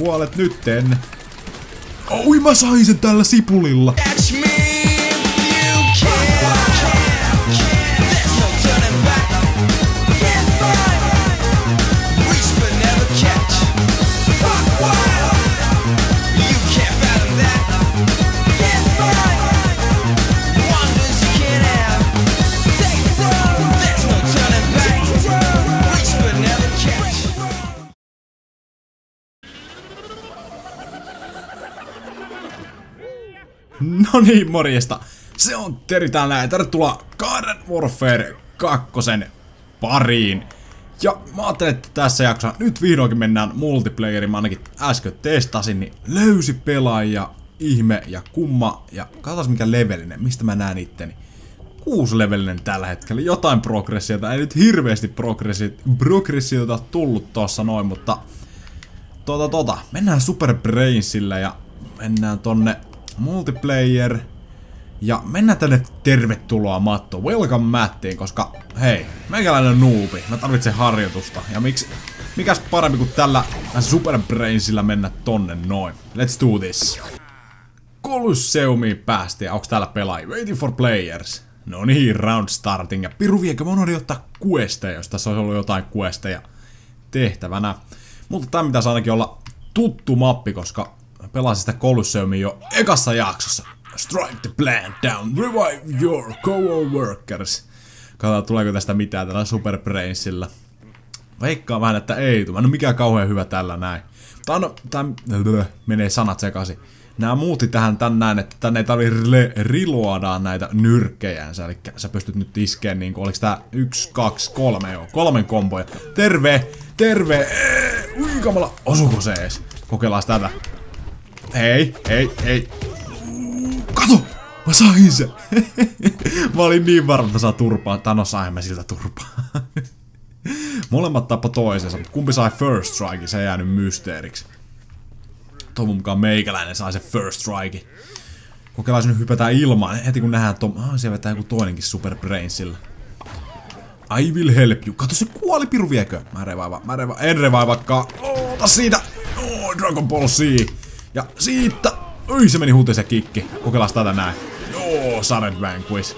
kuolet nytten. Oi, mä sain sen tällä sipulilla. No niin, morjesta. Se on Teri täällä ja tervetuloa Garden Warfare 2 pariin. Ja mä ajattelin, että tässä jaksossa nyt vihdoinkin mennään multiplayerin. Mä ainakin äsken testasin, niin löysi pelaajia, ihme ja kumma. Ja katsotaan mikä levelinen, mistä mä näen itteni. 6 levelinen tällä hetkellä, jotain progressiota. Ei nyt hirveästi progressiota tullut tossa noin, mutta mennään Super Brainsillä ja mennään tonne multiplayer. Ja mennään tänne tervetuloa Matto, welcome Mattiin, koska hei, meikäläinen noobi, mä tarvitsen harjoitusta. Ja mikäs parempi kuin tällä Super Brainsillä mennä tonne noin. Let's do this. Colosseumiin päästiin, onks täällä pelaajia? Waiting for players. No niin, round starting. Ja piru viekö, mä unohdin ottaa questeja, jos tässä olisi ollut jotain questeja tehtävänä. Mutta tää pitäisi ainakin olla tuttu mappi, koska pelasin sitä Colosseumia jo ekassa jaksossa. Strike the plant down, revive your co-workers. Katsotaan tuleeko tästä mitään tällä Super Brainsilla. Veikkaan vähän, että ei tule. Mä en oo mikään kauhean hyvä tällä näin. Tää menee sanat sekaisin. Nää muutti tähän tän näin, että tänne ei tarvii riloada näitä nyrkkejänsä. Eli sä pystyt nyt iskeen niinku, oliks tää 1, 2, 3, joo, 3 komboja. Terve! Terve! Ui kamala! Osuuko se ees? Kokeillaan tätä. Hei! Kato! Mä sain sen! Mä olin niin varma, että mä saan turpaa. Tai no sain mä siltä turpaa. Molemmat tappo toisensa, mutta kumpi sai first strike, se ei jäänyt mysteeriksi. Toivon mukaan meikäläinen sai se first strike. Kokeillaan nyt hypätään ilmaan. Heti kun nähdään siellä vetää joku toinenkin Super Brainsilla. I will help you. Kato, se kuoli, piru viekö? En revaivaakaan. Ota siitä! Dragon Ball Z! Ja siitä! Oi, se meni huuteen se kikki. Kokeillaan tätä näin. Joo, Sudden Vanquish.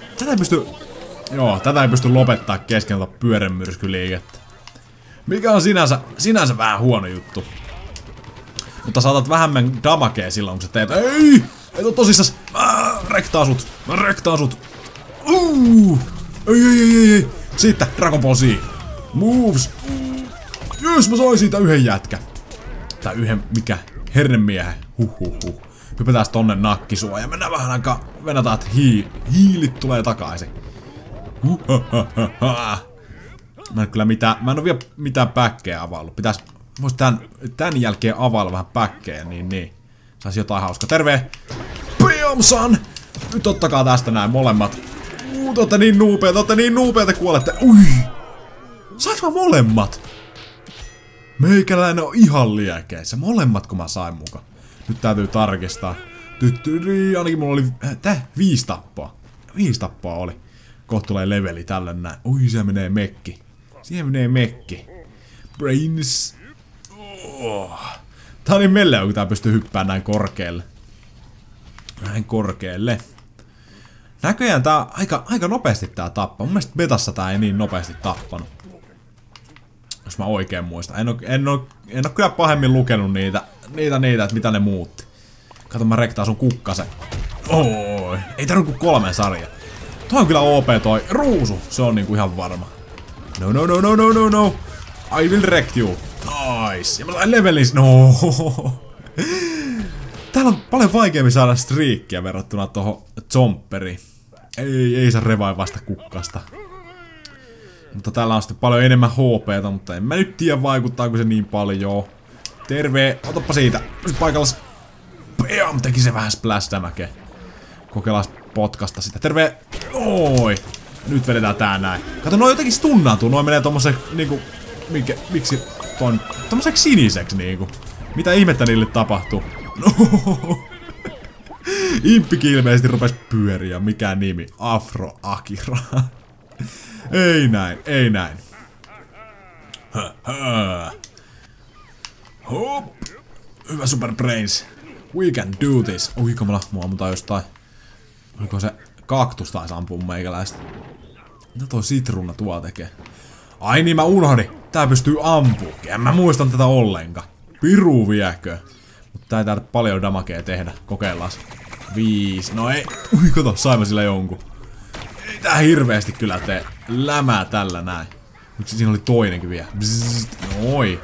Tätä ei pysty lopettaa kesken tuota pyöränmyrskyliikettä. Mikä on sinänsä vähän huono juttu. Mutta saatat vähemmän damagea silloin, kun sä teet. Ei! Et oo tosissas! Mä rektaan sut! Ei! Siitä, Dragon Ball Z! Moves! Jes, mä sain siitä yhden jätkä. Tai yhden, hernemiehen. Hypätään tonne nakkisua ja mennään vähän aikaa. Venätään, että hiilit tulee takaisin. Mä en oo vielä mitään päkkejä availlut. Vois tän jälkeen availla vähän päkkejä, niin. Saisi jotain hauskaa. Terve! Piamsan! Nyt ottakaa tästä näin molemmat. Te ootte niin nuupeita kuolette. Ui! Sainko mä molemmat? Meikäläinen on ihan liekeissä. Molemmat kun mä sain mukaan. Nyt täytyy tarkistaa. Ainakin mulla oli 5 tappoa. 5 tappoa oli. Kohta tulee leveli tälle näin. Ui, siihen menee mekki. Brains. Tää on niin melleä, kun tää pystyy hyppään näin korkealle. Näköjään tää aika nopeasti tää tappaa. Mun mielestä betassa tää ei niin nopeasti tappanut. Jos mä oikein muistan. En oo kyllä pahemmin lukenut niitä, että mitä ne muutti. Kato, mä rektaan sun kukkasen. Oi, ei tarvitse kuin 3 sarjaa. Toi on kyllä OP toi ruusu. Se on niinku ihan varma. No. I will wreck you. Nice. Ja mä sain levelin. No. Täällä on paljon vaikeammin saada striikkiä verrattuna tohon zomperiin. Ei saa revaivasta kukkasta. Mutta täällä on sitten paljon enemmän HP:ta, mutta en mä nyt tiedä vaikuttaako se niin paljon. Terve, otappa siitä. Paikallas. Bam, teki se vähän splash damage. Kokeillaan potkasta sitä. Terve. Oi. Nyt vedetään tää näin. Kato, noi jotenkin stunnaantuu. Noi menee tommosek niinku. Miksi ton. Tommoseksi siniseksi niinku. Mitä ihmettä niille tapahtuu? No. Imppikin ilmeisesti rupes pyöriä. Mikä nimi? Afro Akira. Ei näin. Hop. Hyvä Super Brains. We can do this. Ui kamala, mua ammutaan jostain. Oliko se kaktus taisi ampua meikäläistä? Mitä toi sitruuna tuo tekee? Ai niin mä unohdin. Tää pystyy ampumaan. En mä muistan tätä ollenkaan. Piru viekö. Mutta tää ei tarvitse paljon damagea tehdä. Kokeillaan. 5. No ei. Ui kato, saimme sillä jonkun. Ei tää hirveesti kyllä tee. Lämää tällä näin. Miksi siinä oli toinenkin vielä? Bzzzt. Noi.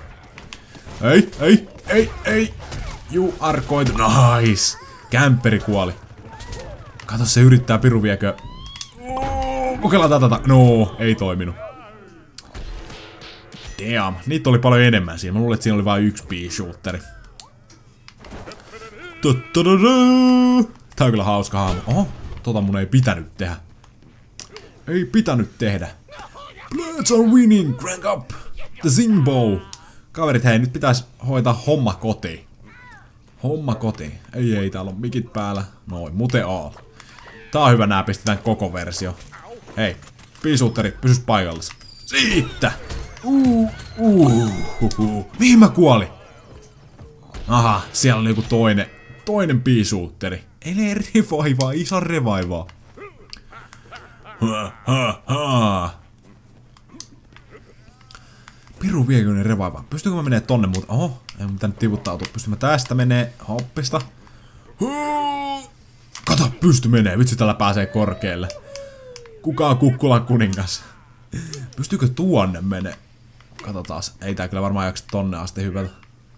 Ei. You are going to... Nice. Kämpperi kuoli. Kato, se yrittää piru viekö. Kokeillaan tätä. No, ei toiminut. Damn. Niitä oli paljon enemmän siinä. Mä luulen, että siinä oli vain yksi pea-shooteri. Tää on kyllä hauska hahmo. Oho, tota mun ei pitänyt tehdä. Ei pitänyt tehdä. Bloods are winning. Crank up. The Zingbow. Kaverit, hei, nyt pitäis hoitaa homma kotiin. Homma kotiin. Ei, täällä on mikit päällä. Noin, mute all. Tää on hyvä, nää pistetään koko versio. Hei, piisuutterit, pysys paikallassa. Siitä! Mihin mä kuolin? Aha, siellä oli joku toinen piisuutteri. Ei revaivaa, iso revaivaa. Piru vieköinen revaivaa. Pystyykö mä menee tonne muuta? Oho, ei mun pitää nyt tiputtautua. Pystyn mä tästä menee hoppista. Kato, pysty menee. Vitsi, tällä pääsee korkealle. Kuka on Kukkulan kuningas? Pystyykö tuonne menee? Katsotaan. Ei tää kyllä varmaan jaksa tonne asti hypätä.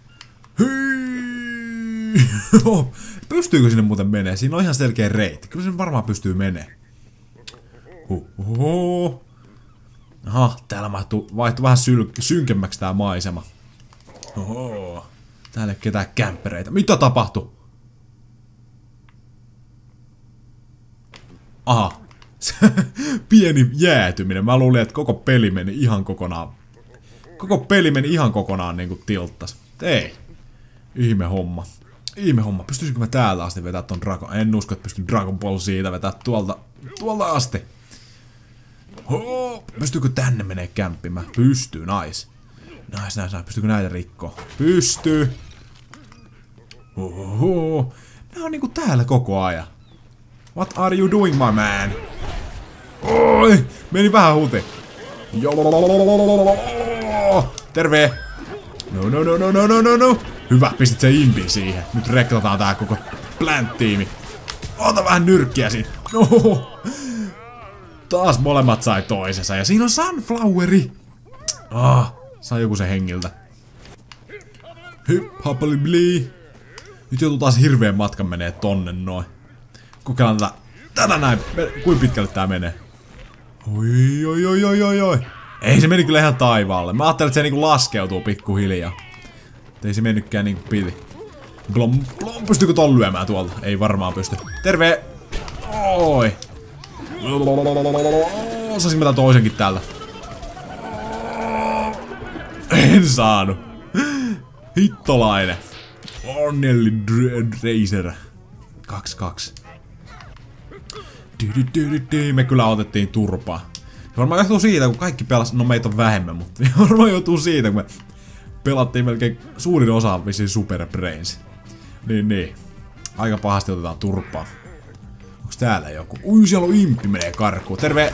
Pystyykö sinne muuten menee? Siinä on ihan selkeä reitti. Kyllä sen varmaan pystyy menee. Aha, täällä vaihtui vähän synkemmäksi tää maisema. Oho. Täällä ei ole ketään kämppereitä. Mitä tapahtui? Aha. Pieni jäätyminen. Mä luulin, että koko peli meni ihan kokonaan. Koko peli meni ihan kokonaan niinku tilttas. Ei. Ihme homma. Ihme homma. Pystyisikö mä täältä asti vetää ton Dragon? En usko, että pystyn Dragon Ball siitä vetää tuolta asti. Pystyykö tänne menee kämppimään? Pystyy, nice. Nice. Pystyykö näitä rikkoa? Pystyy. Nää on niinku täällä koko ajan. What are you doing, my man? Oi, meni vähän huti. Terve. No. Hyvä, pistit se impi siihen. Nyt reklataan tää koko plant-tiimi. Ota vähän nyrkkiä siitä. No. Taas molemmat sai toisensa. Ja siinä on Sunfloweri. Sai joku se hengiltä. Hip hoppalibli. Nyt joutuu taas hirveen matkan menee tonne noin. Kokeillaan tätä näin. Kuinka pitkälle tää menee? Oi. Ei se meni kyllä ihan taivaalle. Mä ajattelin, että se niinku laskeutuu pikkuhiljaa. Ei se mennytkään niinku piti. Blom. Pystyykö ton lyömään tuolta? Ei varmaan pysty. Terve! Oi! Saisin mä tän toisenkin täältä. En saanut. Hittolainen. Ornelli Drazer. 2-2. Me kyllä otettiin turpaa. Varmaan johtuu siitä, kun kaikki pelas... No meitä on vähemmän, mutta varmaan johtuu siitä, kun me pelattiin melkein suurin osa vissiin Super Brains. Niin. Aika pahasti otetaan turpaa. Onks täällä joku? Ui, siellä on impi menee karkuun. Terve!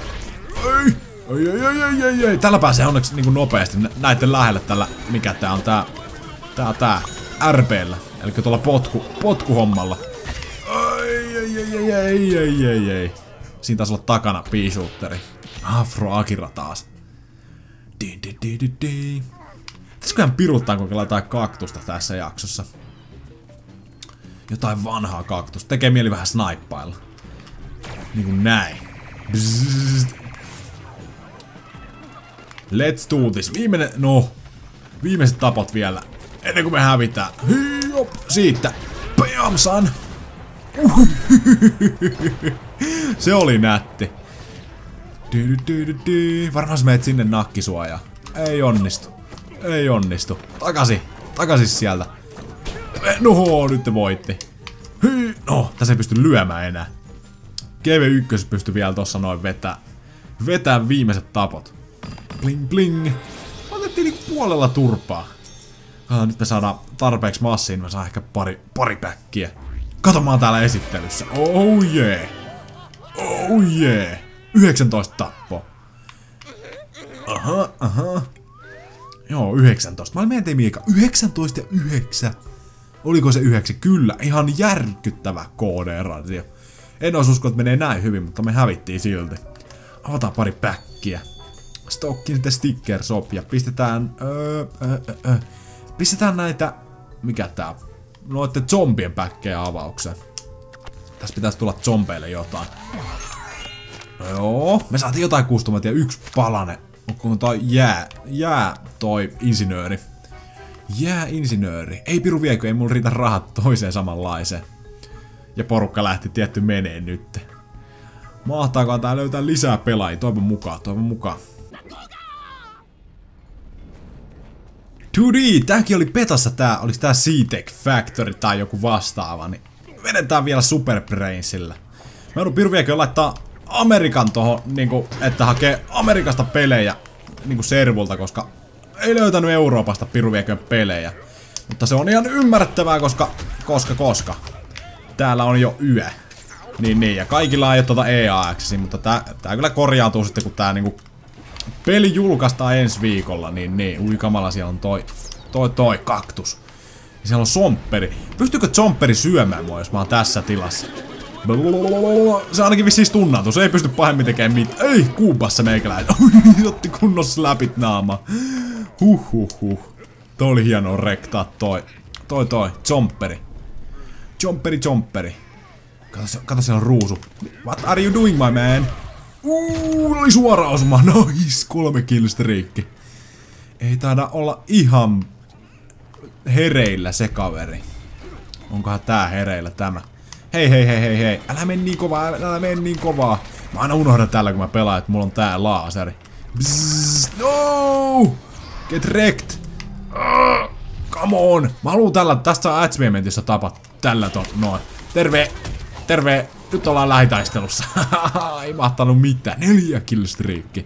Ei. Tällä pääsee onneksi niinku nopeasti näitten lähelle tällä... Mikä tää on tää? Tää. RP:llä. Elikkä tuolla potkuhommalla. Ei. Siinä taisi olla takana piisuutteri. Afro Akira taas. Pitäisiköhän piruttaa, kun laitetaan kaktusta tässä jaksossa. Jotain vanhaa kaktusta. Tekee mieli vähän snaippailla. Niinku näin. Bzzzt. Let's do this. Viimeiset tapot vielä. Ennen kuin me hävitään. Hop, siitä. Bam, son. Se oli nätti. Varmaan sä meet sinne nakkisuojaan. Ei onnistu. Takaisin sieltä. No, nyt te voitti. No, tässä ei pysty lyömään enää. GV1 pystyi vielä tossa noin vetää viimeiset tapot. Bling bling. Otettiin niinku puolella turpaa. Nyt me saadaan tarpeeksi massiin, me saa ehkä pari päkkiä. Kato, mä oon täällä esittelyssä. Oh yeah. Oh yeah. 19 tappoa. Aha. Joo, 19. Mä mietin Miika. 19 ja 9. Oliko se 9? Kyllä. Ihan järkyttävä KD-radio. En ois usko, että menee näin hyvin, mutta me hävittiin silti. Avataan pari päkkiä. Stokkin sitten sticker shop ja pistetään... Pistetään näitä... Mikä tää? Noitte zombien päkkejä avaukseen. Tässä pitäisi tulla zombeille jotain. Joo, me saatiin jotain kustomatia, 1 palane. Onko toi toi insinööri. Insinööri. Ei piru viekö, ei mulla riitä rahat toiseen samanlaiseen. Ja porukka lähti tietty menee nyt. Mahtaakaan tää löytää lisää pelaajia, toivon mukaan. 2D, tääkin oli petassa olis tää C-Tech Factory tai joku vastaava, niin vedetään vielä Super Brainsilla. Mä joudun piru viekö laittaa Amerikan tohon, niinku, että hakee Amerikasta pelejä niinku servulta, koska ei löytänyt Euroopasta piru viekö pelejä. Mutta se on ihan ymmärrettävää, koska täällä on jo yö. Niin, ja kaikilla ei oo tuota EA-accessia, mutta tää kyllä korjaantuu sitten, kun tää niinku peli julkaistaan ensi viikolla, niin. Ui kamala, siellä on toi kaktus. Ja siellä on zompperi. Pystyykö zompperi syömään mua, jos mä oon tässä tilassa? Se ainakin vissiin stunnautuu, se ei pysty pahemmin tekemään mitään. Ei, kuupassa meikäläinen. Otti kunnossa läpit naama. Huh. Toi oli hienoa rektaa toi zompperi. Zompperi. Kato, siellä on ruusu. What are you doing, my man? Oli suora osuma. Nice, 3 killstreakki. Ei taida olla ihan hereillä se kaveri. Onkohan tää hereillä tämä? Hei. Älä mene niin kovaa. Mä aina unohdan tällä, kun mä pelaan, että mulla on tää laaseri. Bzzz, no! Get wrecked. Come on. Mä haluun tästä saa achievementissä tapat. Tällä noin. Terve. Nyt ollaan lähitaistelussa. Ei mahtanut mitään. 4 killstreakki.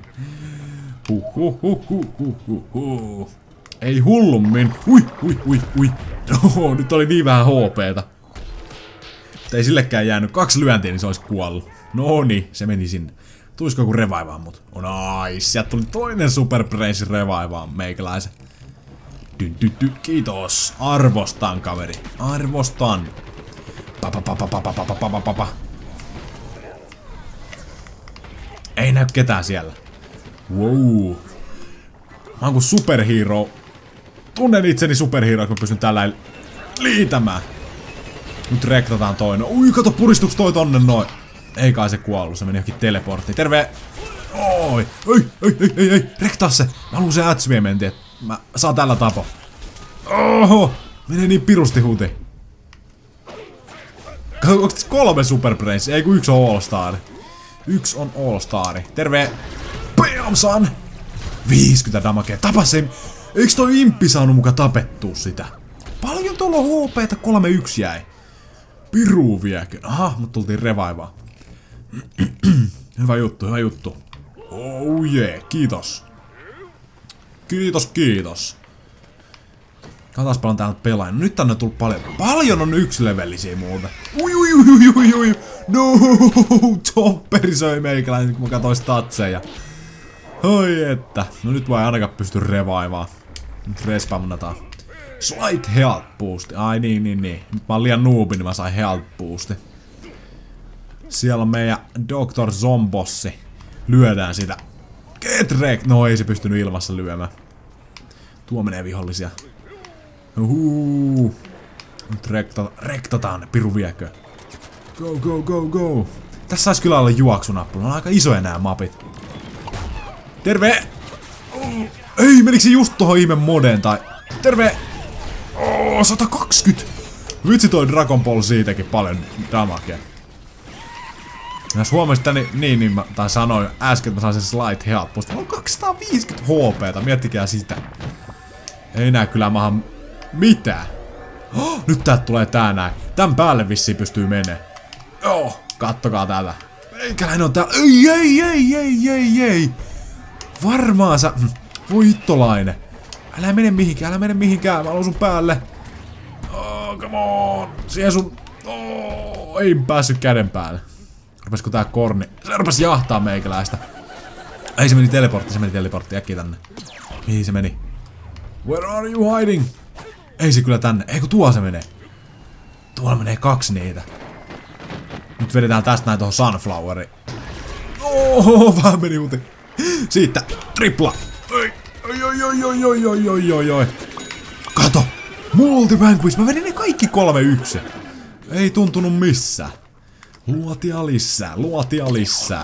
Ei hullummin. Ui. No, nyt oli niin vähän HP:tä. Mutta ei sillekään jäänyt 2 lyöntiä, niin se olisi kuollut. No niin, se meni sinne. Tulisiko joku revaivaa mut? Oh nice, sieltä tuli toinen Super Brains revaivaa meikäläisen. Kiitos. Arvostan, kaveri. Arvostan. Papa. Ei näy ketään siellä. Wow. Mä oon kuin superhero. Tunnen itseni superhero, kun mä pystyn tällä liitämään. Nyt rektataan toinen. Ui, kato, puristuks toi tonne noin. Ei kai se kuollut, se meni johonkin teleporttiin. Terve! Oi! Ei! Rektaa se! Mä haluun se achievementi, että mä saan tällä tapo. Oho! Menee niin pirusti huti. Kato, onko 3 Super Brains? Ei kun 1 on All Star. 1 on All Star. Terve! Bam, son! 50 damagea. Tapa se! Eiks toi imppi saanut muka tapettua sitä? Paljon tuolla on HP:tä, 3-1 jäi. Piru viekö. Aha, mut tultiin revaivaa. Hyvä juttu. Oh yeah, kiitos. Kiitos. Katsotaan paljon täällä pelaa. Nyt tänne on tullut paljon. Paljon on 1-levellisiä muuta. Ui. No, Chopperi söi meikäläinen, kun mä katsoin statseja. Oi että. No nyt voi ainakaan pysty revaivaa. Nyt respamnataan. Slight health boost. Ai niin. Nyt mä oon liian noobi, niin mä sain health boosti. Siellä on meidän Dr. Zombossi. Lyödään sitä. Get wrecked. No ei se pystynyt ilmassa lyömään. Tuo menee vihollisia. Nyt rektataan, piru viekö. Go. Tässä sais kyllä olla juoksunappula. On aika isoja nää mapit. Terve! Ei, menikö se just tohon ihme modeen tai... Terve! 120! Vitsi toi Dragon Ball siitäkin paljon damagea. Jos huomasit tänne, niin mä sanoin äsken, että mä sain sen slight health boost. On 250 HP:tä, miettikää sitä. Ei nää kyllä maahan mitään. Nyt täältä tulee tää näin. Tän päälle vissiin pystyy menee. Joo, kattokaa täällä. Meikäläinen on täällä. Ei. Varmaan sä... Voi hittolainen. Älä mene mihinkään, mä haluun sun päälle. Oh, come on. Siihen sun... Oh, ei päässyt käden päälle. Rupesko tää korni? Se rupes jahtaa meikäläistä. Ei, se meni teleportti, äkkiä tänne. Mihin se meni? Where are you hiding? Ei se kyllä tänne, ei kun tuolla se menee. Tuolla menee 2 niitä. Nyt vedetään tästä näin tohon Sunfloweriin. Vähän meni muuten. Siitä, tripla. Oi. Kato, multi-vanquish, mä vedin ne kaikki 3-1. Ei tuntunut missään. Luotia lisää.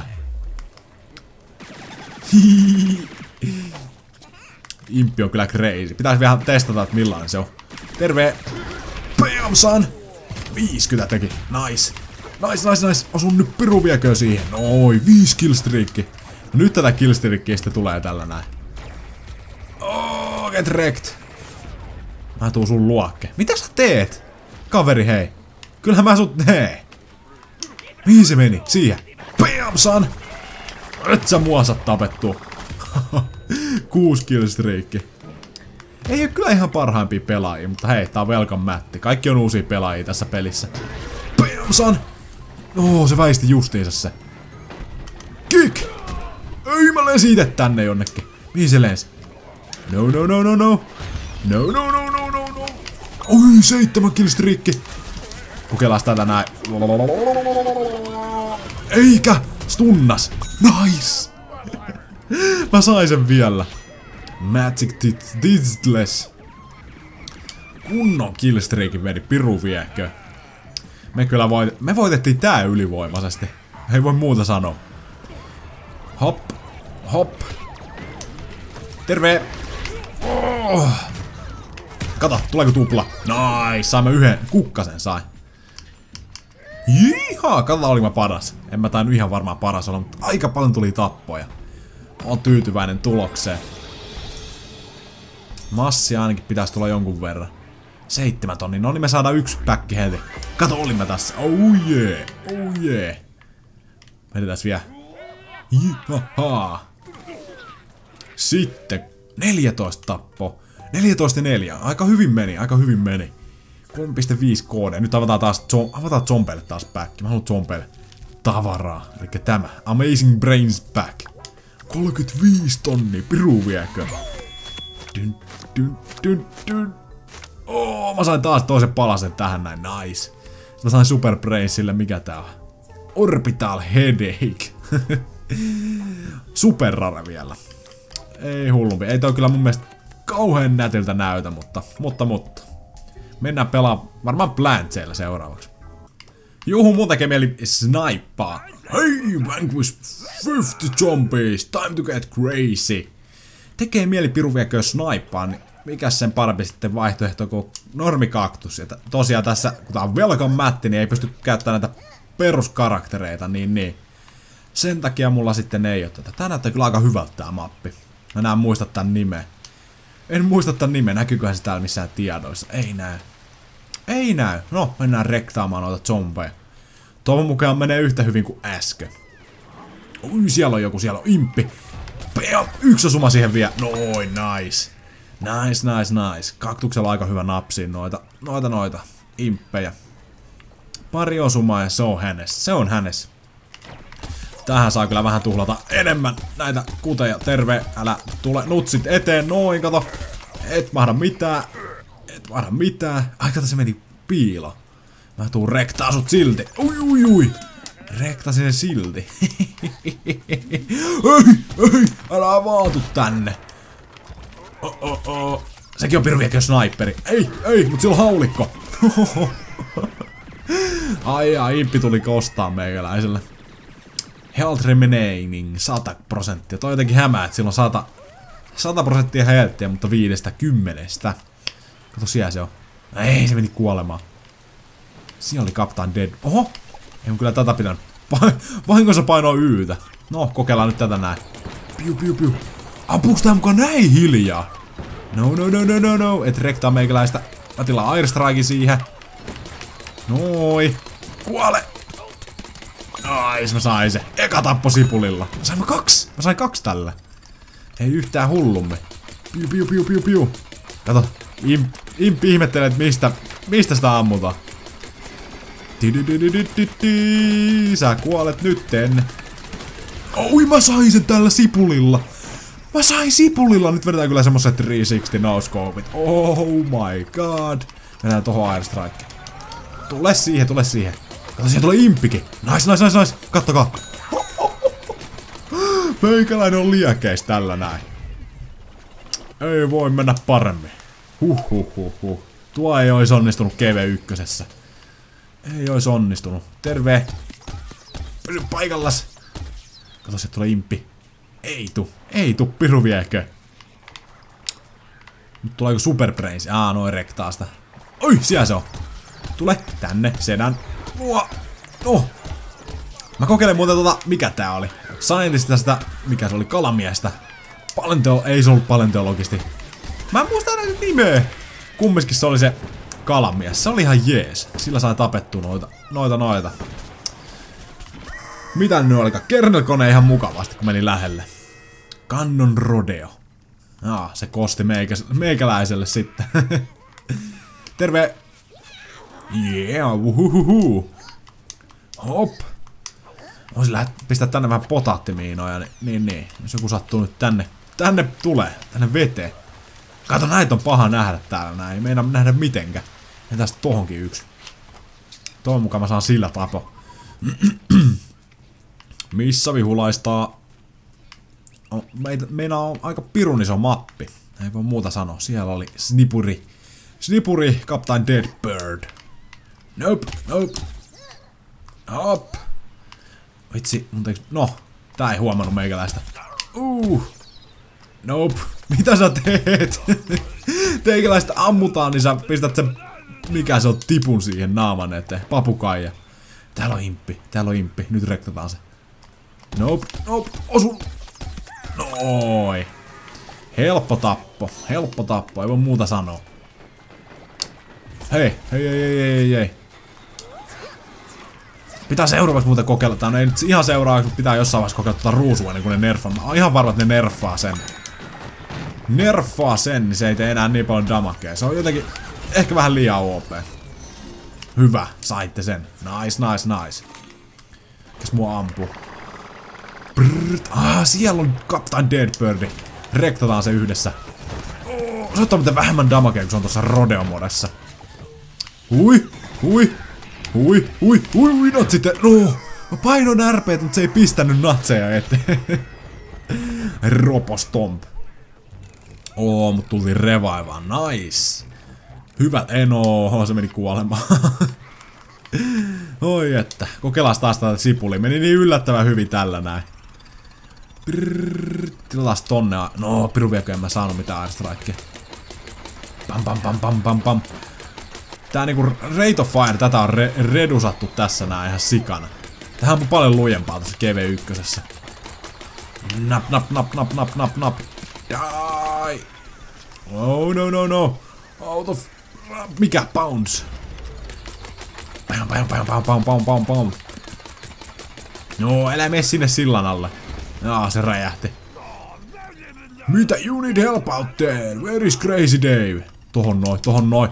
Impi on kyllä crazy. Pitäis vielä testata, että millainen se on. Terve! Bam, son! 50 teki. Nice. Osun nyt piru viekö siihen. Noin, 5 killstreakki. No, nyt tätä killstreakkiä sitten tulee tällä näin. Oh, get wrecked. Mä tuun sun luokke. Mitä sä teet? Kaveri, hei. Kyllähän mä sut nee. Mihin se meni? Siihen. Bam, son! Et sä mua saa tapettua. 6 killstreakki. Ei oo kyllä ihan parhaimpia pelaajia, mutta hei, tää on welcome mätti. Kaikki on uusia pelaajia tässä pelissä. Bam, son! Se väisti justiinsa se. Kick! Ei, mä lensin ite tänne jonnekin. Mihin se lensi? No. Oi, 7 killstreakki. Kokeillaan tätä näin. Eikä! Stunnas! Nice! Mä sain sen vielä. Magic Digitless. Kunnon killstreakin vedi, piru viekö. Me voitettiin tää ylivoimaisesti. Ei voi muuta sanoa. Hop. Terve! Kato, tuleeko tupla? Nice, saimme 1 kukkasen sai. Jihaa, kato olin mä paras. En mä tainnut ihan varmaan paras olla, mutta aika paljon tuli tappoja. Oon tyytyväinen tulokseen. Massia ainakin pitäisi tulla jonkun verran. 7 tonnia, no niin me saadaan 1 päkki heti. Kato, olin mä tässä. Oh yeah. Vedetään vielä. Jihahaa. Sitten 14 tappo. 14,4. Aika hyvin meni. 3,5 KD. Nyt avataan zombeille taas back. Mä haluan zombeille tavaraa. Elikkä tämä. Amazing Brains back. 35 tonnia. Piru viekö. Mä sain taas toisen palasen tähän näin. Nice. Mä sain Super Brainsille. Mikä tää on? Orbital Headache. Super rare vielä. Ei hullumpi. Ei toi kyllä mun mielestä kauhean nätiltä näytä, mutta. Mennään pelaamaan varmaan Plantseillä seuraavaksi. Juhu, mun tekee mieli snipaa. Hey, vanquish 50 zombies, time to get crazy. Tekee mieli piru viekö snipaa, niin mikäs sen parempi sitten vaihtoehto kuin normikaktus. Ja tosiaan tässä, kun tää on welcome mätti, niin ei pysty käyttämään näitä peruskaraktereita, niin. Sen takia mulla sitten ei oo tätä. Tää näyttää kyllä aika hyvältä tää mappi. Mä enää muista tän nimeä. En muista tän nimeä, näkyyköhän se täällä missään tiedoissa. Ei näy. No, mennään rektaamaan noita zombeja. Toivon mukaan menee yhtä hyvin kuin äsken. Ui, siellä on joku, siellä on imppi. Bam, 1 osuma siihen vielä. Noin, nice. Nice. Kaktuksella aika hyvä napsiin noita imppejä. Pari osumaa ja se on hänes. Tähän saa kyllä vähän tuhlata enemmän näitä kuteja. Terve, älä tule nutsit eteen, noin, kato. Et mahda mitään. Ai, kato, se meni piilo. Mä tuun rektaa sut silti. Ui. Rektasin sen silti. Ei, älä vaatu tänne. Sekin on piru viekö sniperi. Ei, mut sillä on haulikko. Ai, impi tuli kostaa meikäläiselle. Health remaining 100%. Toi jotenkin hämää, että sillä on 100% healthia, mutta 5/10. Kato, siellä se on. Ei, se meni kuolemaan. Siinä oli Captain Dead. Oho! Ei mun kyllä tätä pitänyt. Vahingossa painoa Y:tä. No, kokeillaan nyt tätä näin. Piu. Ampuuks tää mukaan näin hiljaa? No. Et rektaa meikäläistä. Mä tilaan Airstrikein siihen. Noi. Kuole! Ais, mä sain se. Eka tappo sipulilla. Mä sain 2 tällä. Ei yhtään hullummin. Piu. Kato, Impi ihmettelee, että mistä sitä ammutaan. Sä kuolet nytten. Oi, mä sain sen tällä sipulilla. Mä sain sipulilla. Nyt vedetään kyllä semmoset 360 no-scopit. Oh my god. Mennään tohon airstrike. Tule siihen. Kato, siellä tulee impikin. Nice. Kattokaa. Meikäläinen on liekeis tällä näin. Ei voi mennä paremmin. Huh. Tuo ei ois onnistunut GV1. Ei ois onnistunut. Terve. Pysy paikallas. Kato, se tulee impi. Ei tuu, piru viekö. Nyt tulee joku Super Brains. Noin rektaasta. Oi, siellä se on. Tule tänne, sedän. No. Mä kokeilen muuten mikä tää oli. Scientista sitä, mikä se oli, kalamiestä. Ei se ollut paleontologisti. Mä en muista enää nimeä. Kumminkin se oli se kalamies. Se oli ihan jees. Sillä sai tapettua noita. Mitä nyt olikaan? Kernelkone ihan mukavasti, kun meni lähelle. Cannon Rodeo. Se kosti meikäläiselle sitten. Terve. Uhuhuhu. Hop. Voisin pistää tänne vähän potaattimiinoja, niin. Jos joku sattuu nyt tänne tulee, tänne veteen. Kato, näitä on paha nähdä täällä näin, ei meinaa nähdä mitenkään. Ja tästä tohonkin yksi. Toivon mukaan mä saan sillä tapo. Missä vihulaistaa? Meillä on aika pirun iso mappi. Ei voi muuta sanoa. Siellä oli Snipuri, Captain Deadbird. Nope. Hop. Vitsi, no, tää ei huomannut meikäläistä. Nope. Mitä sä teet? Teikäläistä ammutaan, niin sä pistät sen, mikä se on, tipun siihen naaman eteen. Papukaija. Täällä on imppi. Nyt rektataan se. Nope. Osu. Nooi. Helppo tappo. Ei voi muuta sanoa. Hei. Pitää seuraavaksi muuten kokeilla. Tää on ei nyt ihan seuraavaksi, pitää jossain vaiheessa kokeilla tuota ruusua ennen kuin ne nerfaa. Mä oon ihan varma, että ne nerfaa sen, niin se ei tee enää niin paljon damakea. Se on jotenkin ehkä vähän liian OP. Hyvä, saitte sen. Nice. Kes mua ampuu? Siellä on Captain Deadbird. Rektataan se yhdessä. Se ottaa miten vähemmän damakea, kun se on tuossa Rodeo-modessa. Hui, not sitten. No, mä painoin RP:tä, mutta se ei pistänyt natseja eteen. Ropostomp. Mut tultiin revaivaan. Nice. Hyvä. Se meni kuolemaan. Oi että. Kokeillaan taas tätä sipuli. Meni niin yllättävän hyvin tällä näin. Tilataan tonne. No, piru viekö en mä saanut mitään airstrikea. Pam. Tää niinku Rate of Fire, tätä on redusattu tässä nää ihan sikana. Tähän on paljon lujempaa tässä GV1. Nap. Die! Oh no. Out of... Mikä? Bounce. Pam. No, älä mene sinne sillan alle. Se räjähti. Mitä? You need help out there. Where is Crazy Dave? Tohon noin.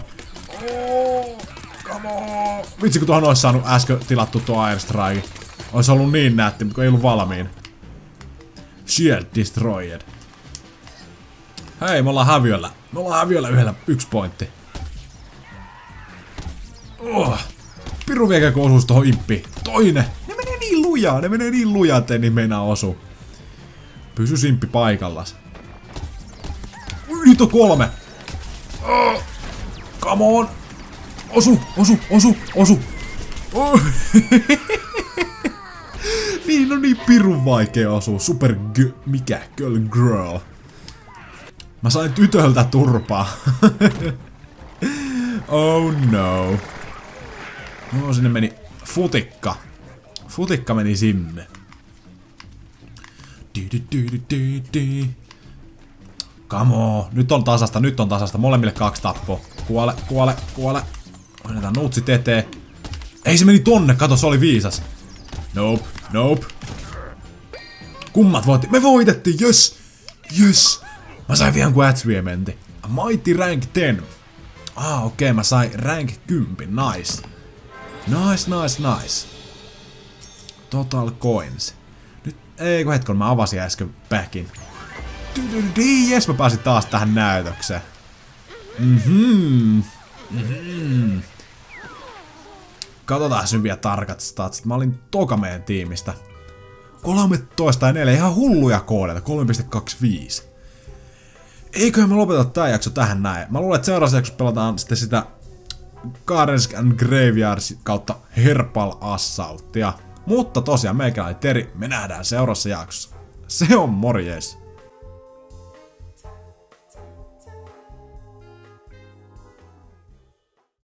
Come on. Vitsi, kun tuohon olisi saanut äsken tilattu tuo airstrike. Ois ollut niin nätti, mutta ei ollut valmiin. Shield destroyed. Hei, me ollaan häviöllä yksi pointti. Piru viekä kun osuus tohon imppiin. Toinen! Ne menee niin lujaa, ettei niin meinaa osu. Pysy simppi paikallas. Nyt on 3! Come on! Osu! Niin on niin pirun vaikea osua. Girl. Mä sain tytöltä turpaa. Oh no. No sinne meni futikka. Futikka meni sinne. Come on. Nyt on tasasta. Molemmille 2 tappoa. Kuole. Annetaan nutsit eteen. Ei se meni tonne. Kato, se oli viisas. Nope. Kummat voitti. Me voitettiin. Yes. Mä sain vielä kuin achievementti. Mighty rank 10. Okei, mä sain rank 10. Nice. Nice. Total coins. Nyt, kun hetken, mä avasin äsken päkin. Jes, mä pääsin taas tähän näytökseen. Katsotaan nyt vielä tarkat statsit. Mä olin toka meidän tiimistä. 13 ja 4, ihan hulluja koodeita. 3.25. Eiköhän me lopeta tää jakso tähän näin. Mä luulen, että seuraavassa jaksossa pelataan sitten sitä Gardens and Graveyards kautta Herbal Assaultia. Mutta tosiaan meikäläinen Teri, me nähdään seuraavassa jaksossa. Se on morjes!